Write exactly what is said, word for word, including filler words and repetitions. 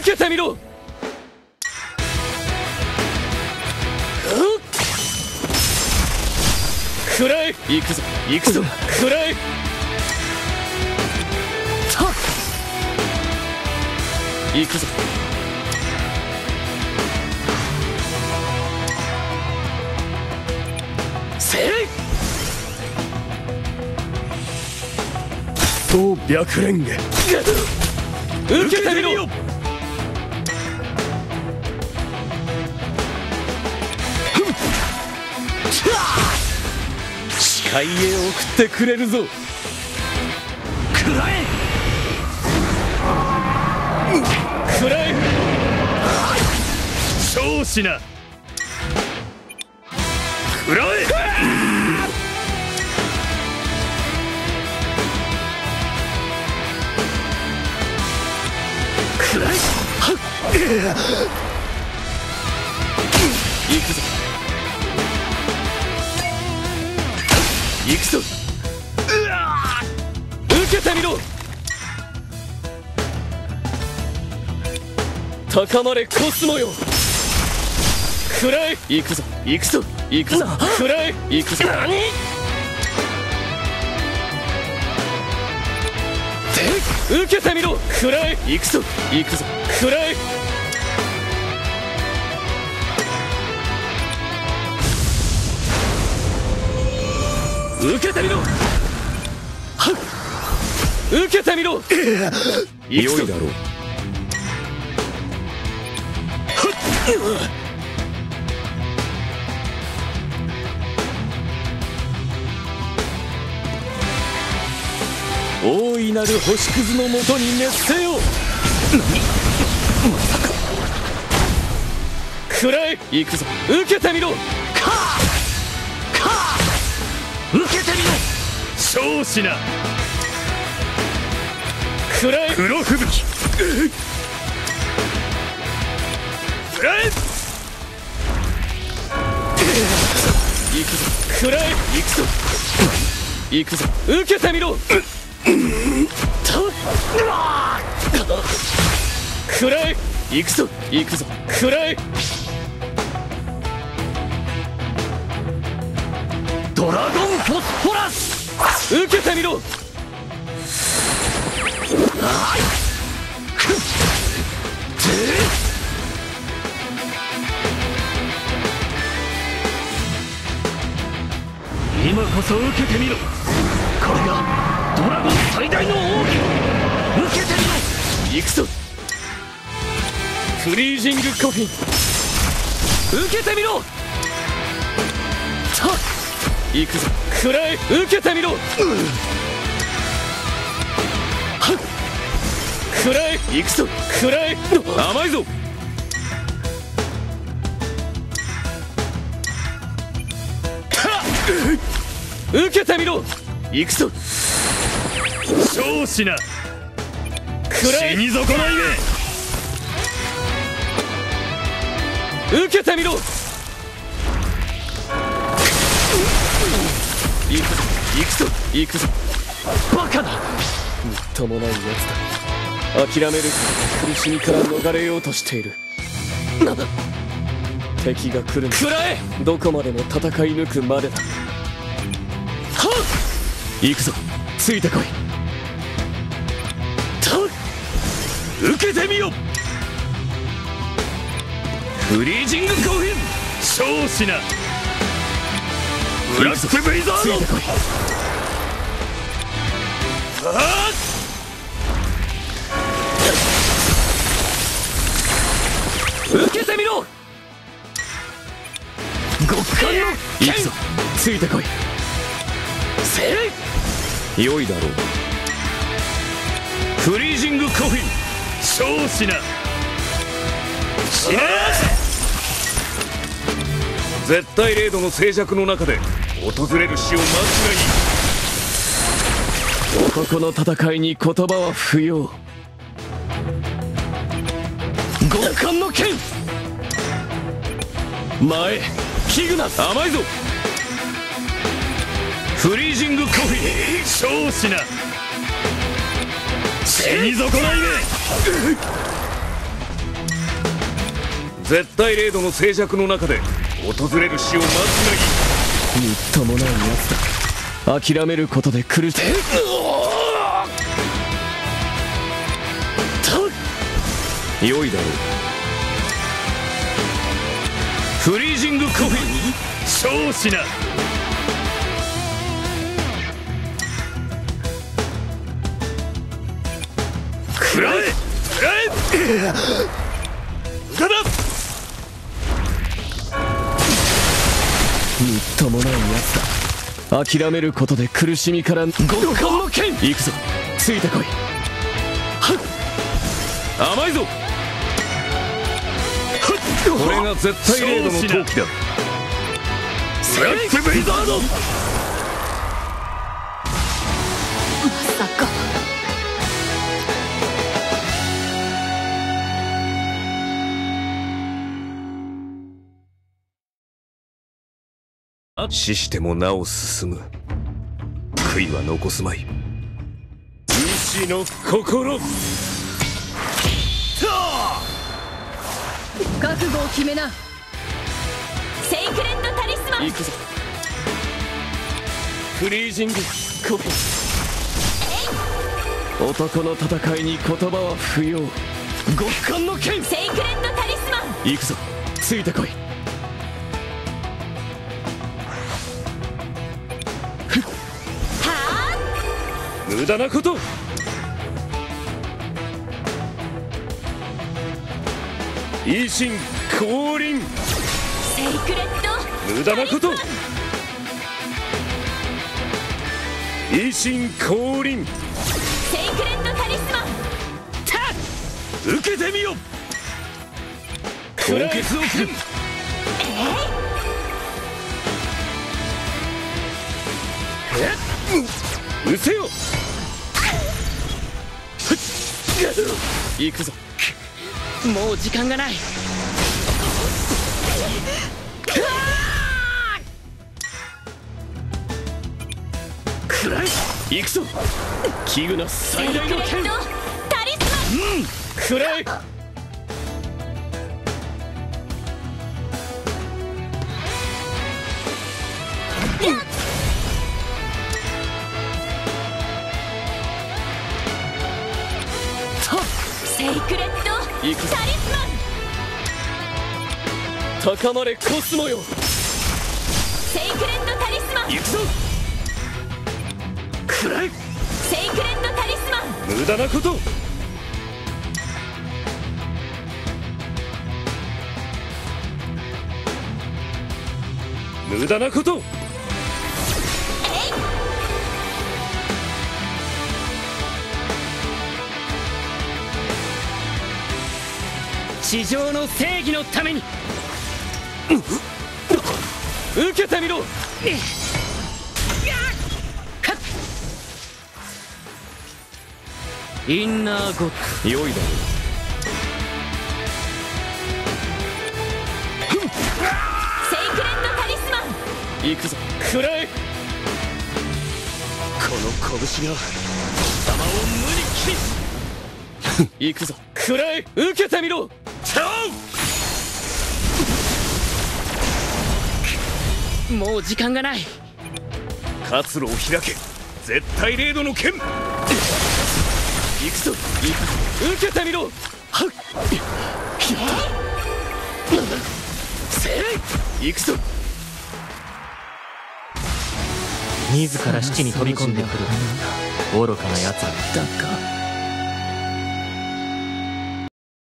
受けてみろ。食らえ。行くぞ行くぞ。食らえ。行くぞ。せい。東白蓮華。受けてみろ。海へ送ってくれるぞ。食らえ。食らえ。少子な。食らえ。食らえ。行くぞ行くぞ。うわ受けてみろ。高まれコスモよ。食らえ。行くぞ行くぞ行くぞ。食らえ。行くぞ。何。受けてみろ。食らえ。行くぞ行くぞ。食らえ。受けてみろ。はっ受けてみろ。良いだろう。大いなる星屑のもとに熱せよ。何まさか。食らえ。行くぞ受けてみろ。かあかあ受けてみろ。少子な。食らえ。黒吹雪。食らえ。行くぞ食らえ。行くぞ行くぞ。受けてみろ。食らえ。行くぞ行くぞ。食らえ。ドラゴンフォスフォラス。受けてみろ。今こそ受けてみろ。これがドラゴン最大の奥義。受けてみろ。行くぞ。フリージングコフィン。受けてみろ。行くぞ食らえ。受けてみろ。食らえ。行くぞ食らえ。甘いぞ。受けてみろ。行くぞ。少子な。食らえ。死に損ないね。受けてみろ。行くぞ行くぞ行くぞ。バカだ。みっともないやつだ。諦める苦しみから逃れようとしている。な敵が来るの。食らえ。どこまでも戦い抜くまでだ。はっ行くぞついてこい。と受けてみよ。フリージングコフィン。少子な。ブラックブリザード。ついてこい。あっ受けてみろ。極寒の剣。行くぞついてこい。せい。良いだろう。フリージングコフィン。少子な。死ね。絶対零度の静寂の中で訪れる死を待つがいい。男の戦いに言葉は不要。極寒の剣。前危惧な。甘いぞ。フリージングコフィン。少子な。死に損ないね。 絶対零度の静寂の中で訪れる死を待つがいい。 みっともないやつだ。諦めることで苦しむ。良いだろう。 フリージングコフィン勝しな。くらえくらえ無駄だ。 みっともないやつだ。諦めることで苦しみから極寒の剣。行くぞ、ついてこい。はっ、 甘いぞ。これが絶対零度の闘気だ。ブラックブリザード。 まさか。 死してもなお進む。悔いは残すまい。意志の心。 覚悟を決めな。セイクレットタリスマン。 行くぞ、フリージングコフィン。男の戦いに言葉は不要。極寒の剣。 セイクレットタリスマン。 行くぞ、ついてこい。 はあ、 無駄なこと。維新降臨。 セイクレット無駄なこと。維新降臨。 セイクレットタリスマン。 た受けてみよ。凍結を剣。うせよ。 行くぞ、 もう時間がない。 くらえ。行くぞ、危惧なセイ最大の剣。 クレットタリスマン。 くらえ。 セイクレット行くぞ、 タリスマン。 高まれコスモよ。 セイクレットタリスマン。 行くぞ。くらえ。 セイクレットタリスマン。 無駄なこと。無駄なこと。 地上の正義のために。受けてみろ。インナーゴッド。良いだろう。 セイクレットタリスマン。 行くぞ、くらえ。この拳が貴様を無に切り。行くぞ、くらえ。受けてみろ。 もう時間がない。 活路を開け。絶対零度の剣。 行くぞ、行くぞ、受けてみろ。はっ、なんだせい。行くぞ。 自ら死地に飛び込んでくる愚かな奴らだ。 だが